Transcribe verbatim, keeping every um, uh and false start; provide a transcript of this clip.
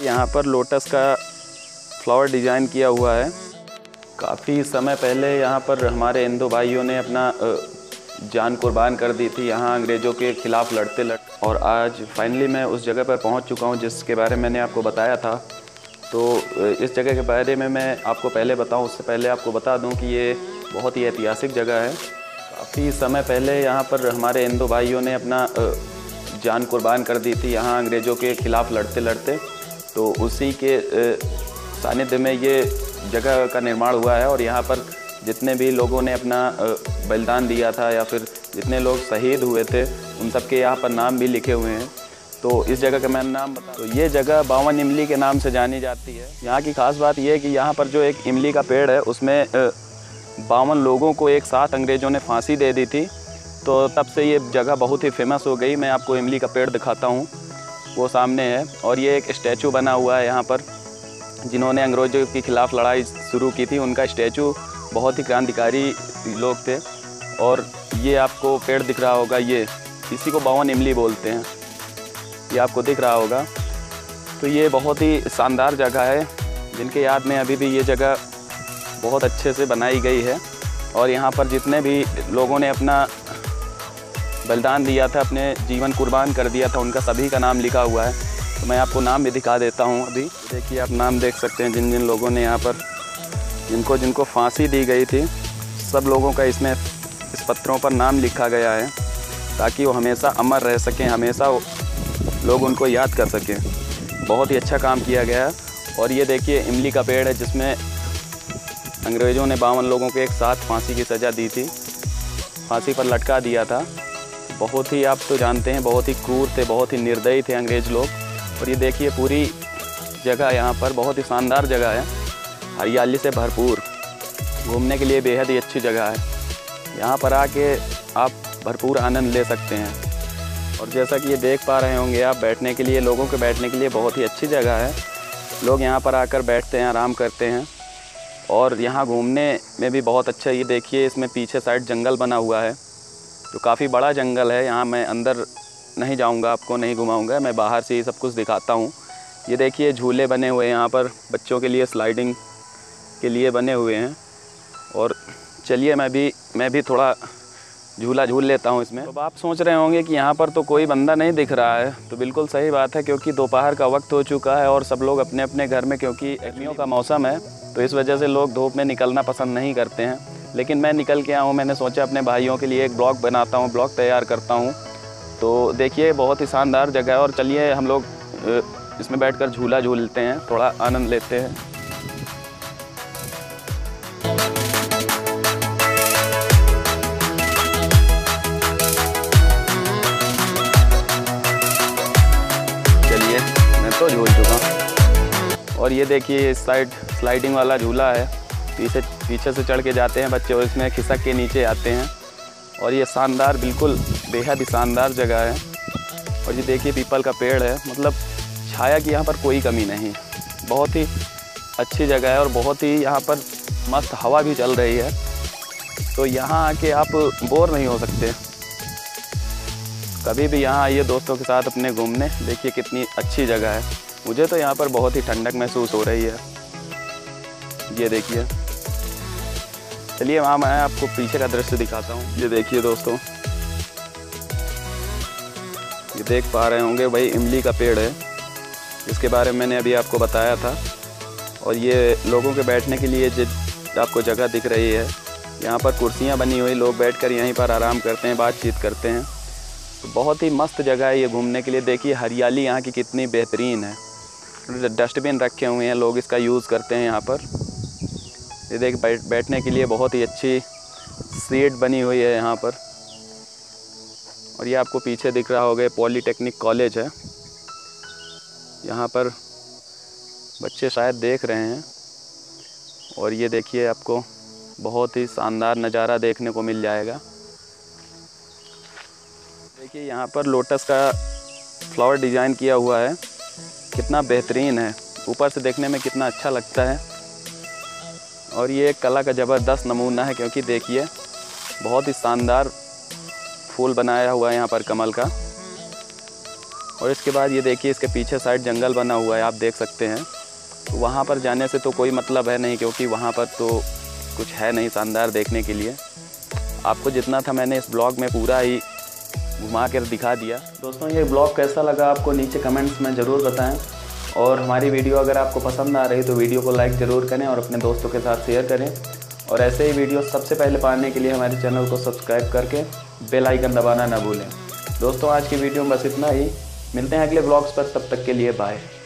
यहाँ पर लोटस का फ्लावर डिज़ाइन किया हुआ है। काफ़ी समय पहले यहाँ पर हमारे हिंदू भाइयों ने अपना जान कुर्बान कर दी थी यहाँ अंग्रेज़ों के ख़िलाफ़ लड़ते लड़ते, और आज फाइनली मैं उस जगह पर पहुँच चुका हूँ जिसके बारे में मैंने आपको बताया था। तो इस जगह के बारे में मैं आपको पहले बताऊँ उससे पहले आपको बता दूँ कि ये बहुत ही ऐतिहासिक जगह है। काफ़ी समय पहले यहाँ पर हमारे हिंदू भाइयों ने अपना जान कुर्बान कर दी थी यहाँ अंग्रेज़ों के ख़िलाफ़ लड़ते लड़ते, तो उसी के सानिध्य में ये जगह का निर्माण हुआ है। और यहाँ पर जितने भी लोगों ने अपना बलिदान दिया था या फिर जितने लोग शहीद हुए थे उन सब के यहाँ पर नाम भी लिखे हुए हैं। तो इस जगह का मैं नाम बता, तो ये जगह बावन इमली के नाम से जानी जाती है। यहाँ की ख़ास बात यह है कि यहाँ पर जो एक इमली का पेड़ है उसमें बावन लोगों को एक साथ अंग्रेज़ों ने फांसी दे दी थी, तो तब से ये जगह बहुत ही फेमस हो गई। मैं आपको इमली का पेड़ दिखाता हूँ, वो सामने है। और ये एक स्टैचू बना हुआ है यहाँ पर, जिन्होंने अंग्रेज़ों के ख़िलाफ़ लड़ाई शुरू की थी उनका स्टैचू, बहुत ही क्रांतिकारी लोग थे। और ये आपको पेड़ दिख रहा होगा, ये इसी को बावन इमली बोलते हैं, ये आपको दिख रहा होगा। तो ये बहुत ही शानदार जगह है जिनके याद में अभी भी ये जगह बहुत अच्छे से बनाई गई है। और यहाँ पर जितने भी लोगों ने अपना बलिदान दिया था, अपने जीवन कुर्बान कर दिया था, उनका सभी का नाम लिखा हुआ है। तो मैं आपको नाम भी दिखा देता हूँ अभी। देखिए आप नाम देख सकते हैं जिन जिन लोगों ने यहाँ पर जिनको जिनको फांसी दी गई थी, सब लोगों का इसमें इस पत्थरों पर नाम लिखा गया है ताकि वो हमेशा अमर रह सकें, हमेशा लोग उनको याद कर सकें। बहुत ही अच्छा काम किया गया है। और ये देखिए इमली का पेड़ है जिसमें अंग्रेज़ों ने बावन लोगों को एक साथ फांसी की सज़ा दी थी, फांसी पर लटका दिया था। बहुत ही, आप तो जानते हैं, बहुत ही क्रूर थे, बहुत ही निर्दयी थे अंग्रेज़ लोग। और ये देखिए पूरी जगह यहाँ पर बहुत ही शानदार जगह है, हरियाली से भरपूर, घूमने के लिए बेहद ही अच्छी जगह है। यहाँ पर आके आप भरपूर आनंद ले सकते हैं। और जैसा कि ये देख पा रहे होंगे आप, बैठने के लिए, लोगों के बैठने के लिए बहुत ही अच्छी जगह है। लोग यहाँ पर आकर बैठते हैं, आराम करते हैं। और यहाँ घूमने में भी बहुत अच्छा, ये देखिए इसमें पीछे साइड जंगल बना हुआ है, जो काफ़ी बड़ा जंगल है। यहाँ मैं अंदर नहीं जाऊँगा, आपको नहीं घुमाऊँगा, मैं बाहर से ही सब कुछ दिखाता हूँ। ये देखिए झूले बने हुए हैं यहाँ पर बच्चों के लिए, स्लाइडिंग के लिए बने हुए हैं। और चलिए मैं भी मैं भी थोड़ा झूला झूल लेता हूँ इसमें। तो आप सोच रहे होंगे कि यहाँ पर तो कोई बंदा नहीं दिख रहा है, तो बिल्कुल सही बात है, क्योंकि दोपहर का वक्त हो चुका है और सब लोग अपने अपने घर में, क्योंकि गर्मियों का मौसम है तो इस वजह से लोग धूप में निकलना पसंद नहीं करते हैं। लेकिन मैं निकल के आया हूँ, मैंने सोचा अपने भाइयों के लिए एक ब्लॉग बनाता हूँ, ब्लॉग तैयार करता हूँ। तो देखिए बहुत ही शानदार जगह है। और चलिए हम लोग इसमें बैठकर झूला झूलते हैं, थोड़ा आनंद लेते हैं। चलिए मैं तो झूल चुका हूँ। और ये देखिए इस साइड स्लाइडिंग वाला झूला है, पीछे पीछे से चढ़ के जाते हैं बच्चे और इसमें खिसक के नीचे आते हैं। और ये शानदार, बिल्कुल बेहद ही शानदार जगह है। और ये देखिए पीपल का पेड़ है, मतलब छाया की यहाँ पर कोई कमी नहीं, बहुत ही अच्छी जगह है। और बहुत ही यहाँ पर मस्त हवा भी चल रही है, तो यहाँ आके आप बोर नहीं हो सकते। कभी भी यहाँ आइए दोस्तों के साथ अपने घूमने, देखिए कितनी अच्छी जगह है। मुझे तो यहाँ पर बहुत ही ठंडक महसूस हो रही है, ये देखिए। चलिए वहाँ मैं आपको पीछे का दृश्य दिखाता हूँ। ये देखिए दोस्तों, ये देख पा रहे होंगे वही इमली का पेड़ है जिसके बारे में मैंने अभी आपको बताया था। और ये लोगों के बैठने के लिए जो आपको जगह दिख रही है, यहाँ पर कुर्सियाँ बनी हुई, लोग बैठकर यहीं पर आराम करते हैं, बातचीत करते हैं। तो बहुत ही मस्त जगह है ये घूमने के लिए। देखिए हरियाली यहाँ की कितनी बेहतरीन है। डस्टबिन रखे हुए हैं, लोग इसका यूज़ करते हैं यहाँ पर। ये देख बैठ बैठने के लिए बहुत ही अच्छी सीट बनी हुई है यहाँ पर। और ये आपको पीछे दिख रहा होगा पॉलीटेक्निक कॉलेज है, यहाँ पर बच्चे शायद देख रहे हैं। और ये देखिए आपको बहुत ही शानदार नज़ारा देखने को मिल जाएगा। देखिए यहाँ पर लोटस का फ्लावर डिज़ाइन किया हुआ है, कितना बेहतरीन है, ऊपर से देखने में कितना अच्छा लगता है। और ये एक कला का ज़बरदस्त नमूना है, क्योंकि देखिए बहुत ही शानदार फूल बनाया हुआ है यहाँ पर कमल का। और इसके बाद ये देखिए इसके पीछे साइड जंगल बना हुआ है, आप देख सकते हैं। तो वहाँ पर जाने से तो कोई मतलब है नहीं, क्योंकि वहाँ पर तो कुछ है नहीं शानदार देखने के लिए। आपको जितना था मैंने इस ब्लॉग में पूरा ही घुमा कर दिखा दिया। दोस्तों ये ब्लॉग कैसा लगा आपको नीचे कमेंट्स में ज़रूर बताएं, और हमारी वीडियो अगर आपको पसंद आ रही तो वीडियो को लाइक ज़रूर करें और अपने दोस्तों के साथ शेयर करें। और ऐसे ही वीडियो सबसे पहले पाने के लिए हमारे चैनल को सब्सक्राइब करके बेल आइकन दबाना ना भूलें। दोस्तों आज की वीडियो में बस इतना ही, मिलते हैं अगले ब्लॉग्स पर, तब तक के लिए बाय।